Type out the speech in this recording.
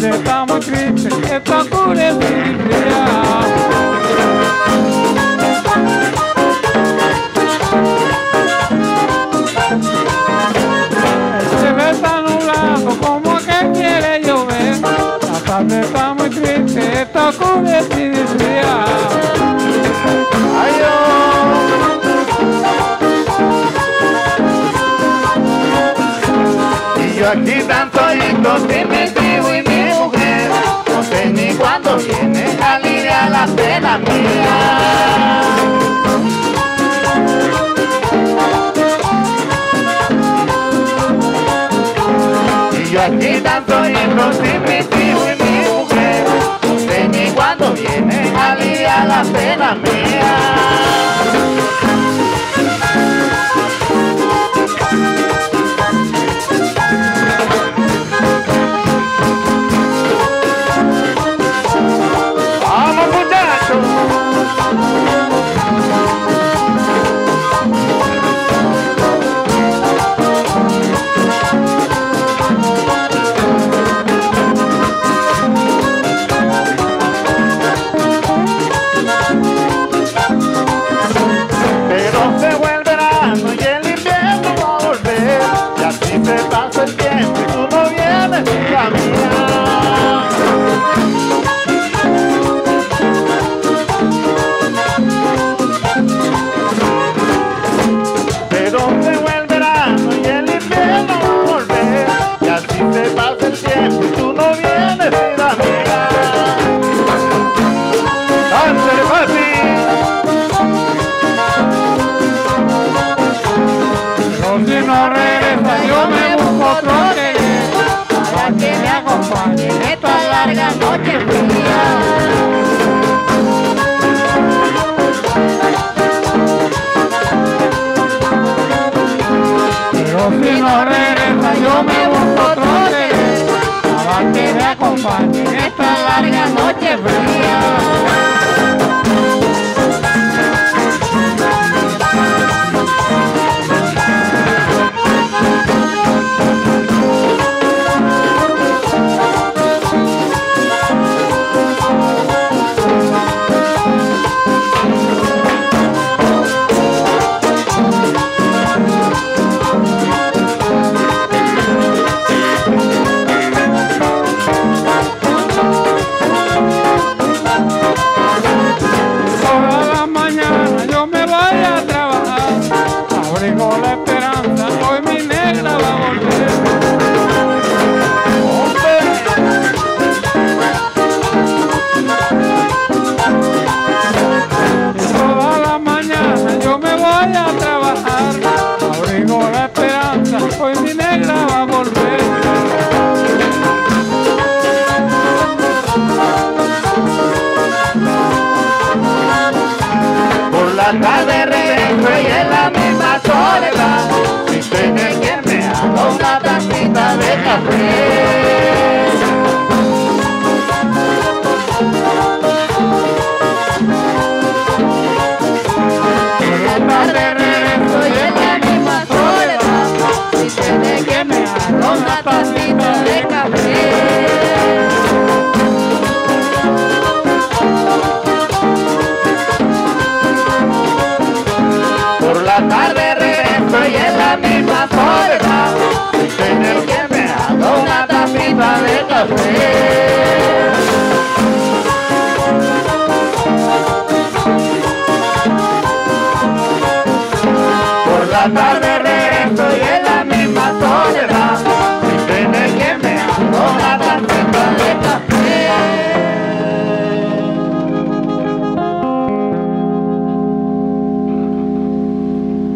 tarde está muy triste, está oscurecida. El cielo está nublado como que quiere llover. La tarde está muy triste, está oscurecida. Ay, y yo aquí tan solito sin mi tribu y mi mujer, no sé ni cuándo viene a aliviar la pena mía. Y yo aquí tan solito sin mi tribu y mi mujer, no sé ni cuándo viene a aliviar la pena mía. Si no regresa yo me busco otro querer para que me acompañe en esta larga noche fría. Pero si no regresa yo me busco otro querer para que me acompañe en esta larga noche fría. Abrigo la esperanza, hoy mi negra va a volver. Y toda la mañana yo me voy a trabajar. Abrigo la esperanza, hoy mi negra va a volver. Por la tarde regreso y en la misma soledad, sin tener quien me haga una tacita de café. Por la tarde regreso y en la misma soledad, sin tener quien me haga una tacita de café. Por la tarde regreso y en la misma soledad, sin tener que me haga una tacita de café. Por la tarde regreso y en la